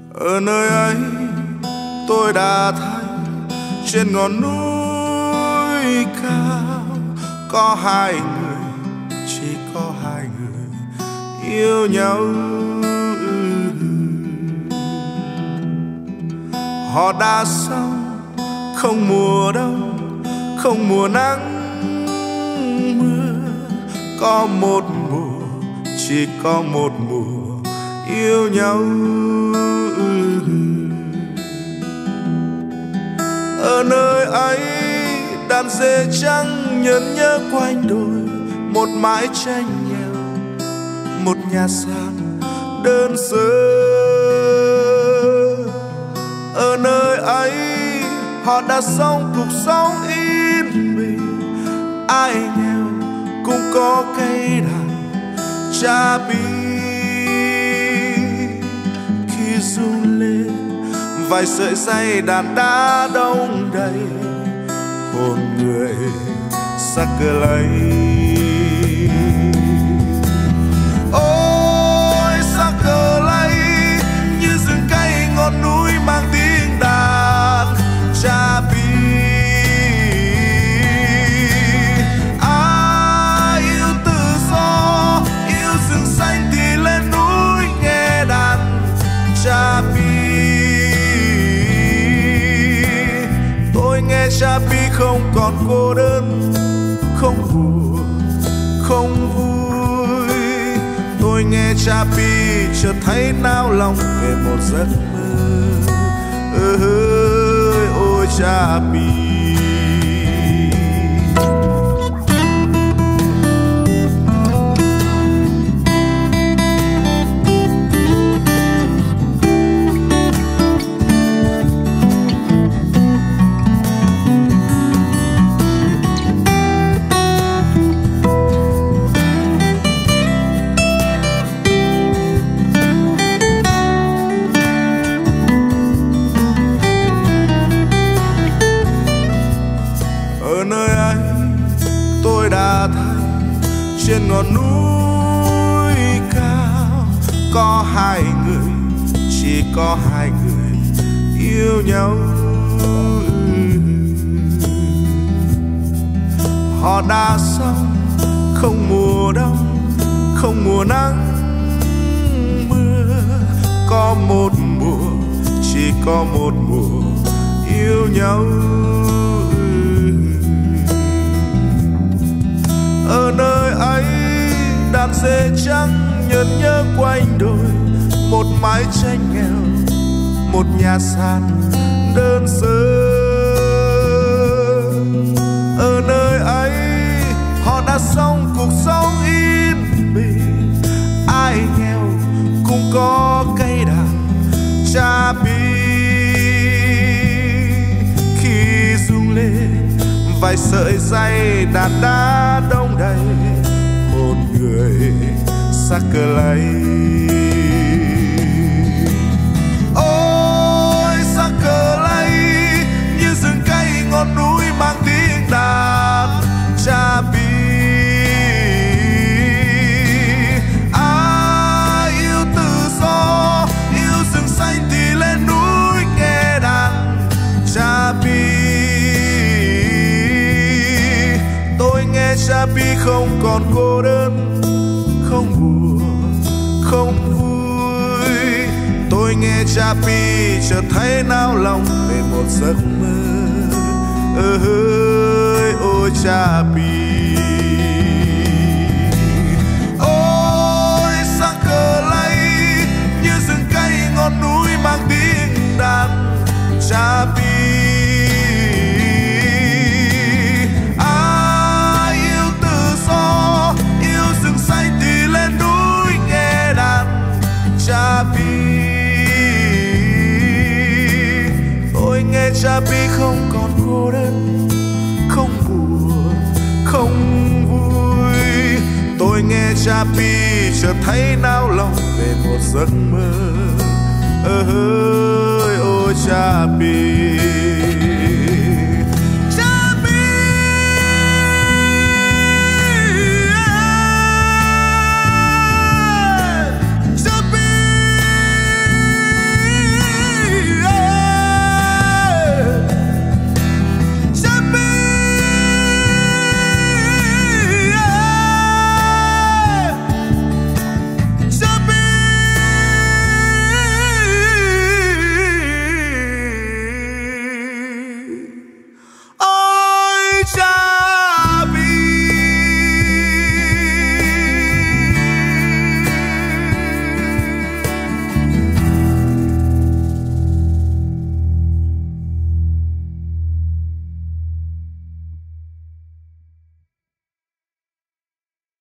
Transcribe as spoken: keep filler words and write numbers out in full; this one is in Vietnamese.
Ở nơi ấy tôi đã thấy trên ngọn núi cao có hai người, chỉ có hai người yêu nhau. Họ đã sống không mùa đông, không mùa nắng mưa, có một mùa, chỉ có một mùa yêu nhau. Ở nơi ấy đàn dê trắng nhớn nhớ quanh đồi, một mái tranh nghèo, một nhà sàn đơn sơ. Ở nơi ấy họ đã sống cuộc sống yên bình, ai nghèo cũng có cây đàn cha bí. Khi rung lên vài sợi dây đàn đã đông đầy, hồn người sắc cờ lấy. Ôi sắc cờ lấy như rừng cây ngọn núi mang tiếng đàn cha bí. Ai yêu tự do, yêu rừng xanh thì lên núi nghe đàn cha bí. Tôi nghe cha bí không còn cô đơn, không buồn, không vui. Tôi nghe cha bí chợt thấy nao lòng về một giấc mơ. Ơi ôi cha bí. Trên ngọn núi cao có hai người, chỉ có hai người yêu nhau. Họ đã sống không mùa đông, không mùa nắng mưa, có một mùa, chỉ có một mùa yêu nhau. Ở nơi ấy đàn dê trắng nhớn nhớ quanh đồi, một mái tranh nghèo, một nhà sàn đơn sơ. Ở nơi ấy họ đã sống cuộc sống yên bình, ai nghèo cũng có cây đàn cha bí. Khi rung lên vài sợi dây đàn đã đông đầy, hồn người sắc cờ lấy. Ôi sắc cờ lấy như rừng cây ngọn núi mang tiếng đàn cha bí. Ai yêu tự do, yêu rừng xanh thì lên núi nghe đàn cha bí. Cha bí không còn cô đơn, không buồn, không vui. Tôi nghe cha bí chợt thấy nao lòng về một giấc mơ. Ơi ôi cha bí. Ôi sắc cờ lấy như rừng cây ngọn núi mang tiếng đàn cha bí. Tôi nghe cha bí không còn cô đơn, không buồn, không vui. Tôi nghe cha bí chợt thấy nao lòng về một giấc mơ. Ơi ôi cha bí.